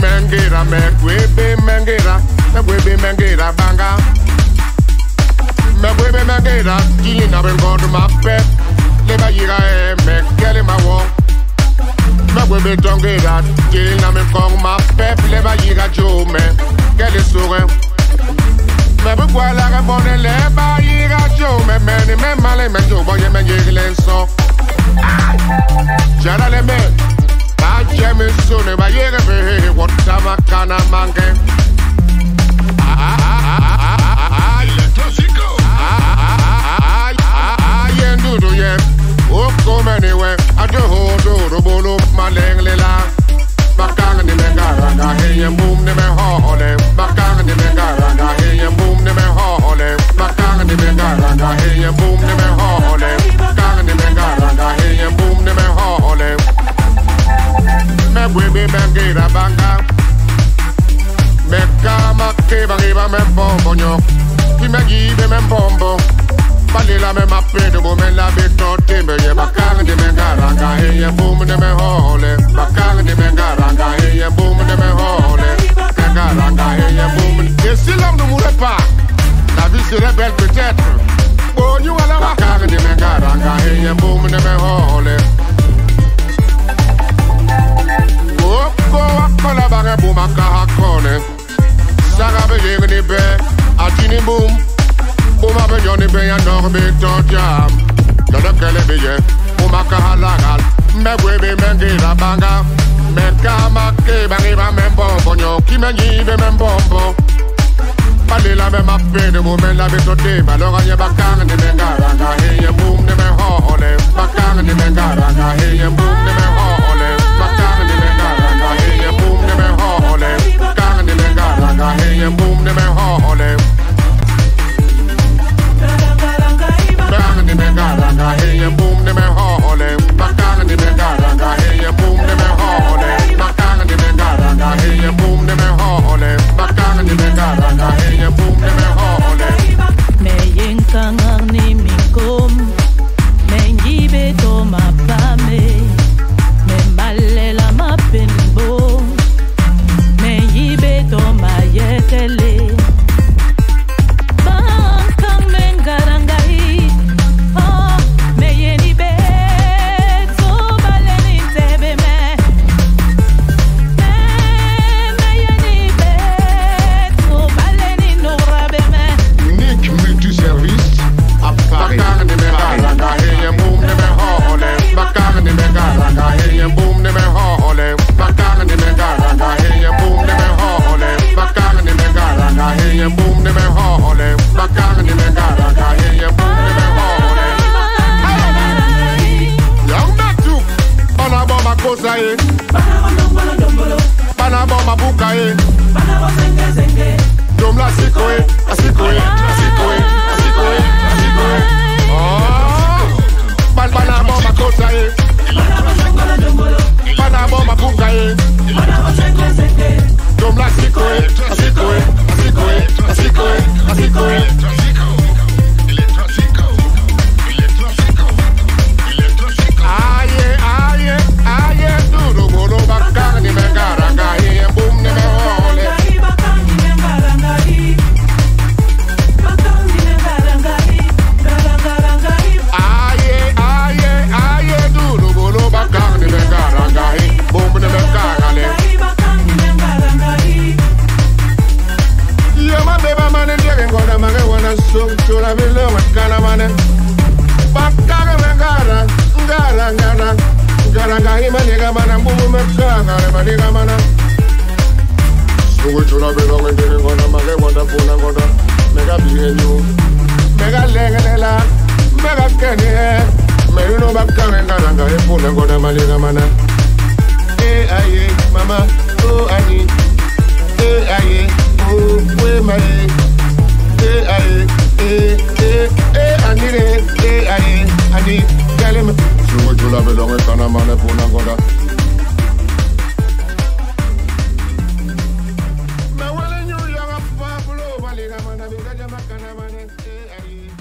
mengira, me mengira banga. Me mengira, kilina ben go to my pet. Leba yiga me kele ma wo. Me tongira, kilina me kong ma pep. Leba yiga jo me kele soure. Me voilà que bonne leba yiga jo me male me jo boye me yigle so. Jara le me. Ba jeme so ne ba yiga be what sama kana mange. Do yeah, oh come anywhere. I do do bolo maleng lela. Bakang ni mengaranga hey boom ni me hole. Bakang ni mengaranga hey boom ni me hole. Bakang ni mengaranga hey boom ni me hole. Bakang ni mengaranga hey boom ni me hole. Me bwe mengira banga. Me kama ke bangiba me bombo nyo. Ki me give me bombo. Balila me mapedo bo me la beto timbe ye bakang de mengaranga hey boom de me hole bakang de mengaranga hey boom de me hole mengaranga hey boom et si l'homme ne mourrait pas la vie serait belle peut-être oh you ala bakang de mengaranga hey boom de me hole oh ko akola bange boom akahakone sagabe yengni be atini boom. Uma be Johnny be ya no be to jam. No de kele be ye. Uma ka halagal. Me be mengira banga. Me kama ke bangiba me bombo nyo. Ki me nyibe me bombo. Balila me mappe de bo me la be to te. Baloga ye bakang de mengaranga. Hey ye boom de me hole. Bakang de mengaranga. Hey ye boom de me hole. Bakang de mengaranga. Hey ye boom de me hole. Bakang de mengaranga. Hey ye boom de me hole. Bakang ni mengaranga hey boom ni me hole. Bakang ni mengaranga hey boom ni me hole. Bakang ni mengaranga hey boom ni me hole. Bakang ni mengaranga hey boom ni me hole. Me yenkangang ni mikom. Me ngibe to mapame. Me malela mapenbo. Me yibe to mayekele. Banaboma bukae, banabo zenge zenge. Jomla sikoe, asikoe, asikoe, asikoe, asikoe. Oh, banaboma kosae, banaboma bukae, banabo zenge zenge. Jomla sikoe, asikoe, asikoe, asikoe, asikoe. Chula bilo makana mane bakara ngara ngara ngara ngara ngai maniga mana mbumu makanga maniga mana sugu chula bilo ngene ngona mage wanda puna ngona mega bihenyu mega lengelela mega kene meruno bakara ngara ngai puna ngona maniga mana aye mama oh ani aye oh we mai aye ani galem sugo chula belonge kana mane puna goda me wale nyu yanga Pablo valiga mana biga jama kana mane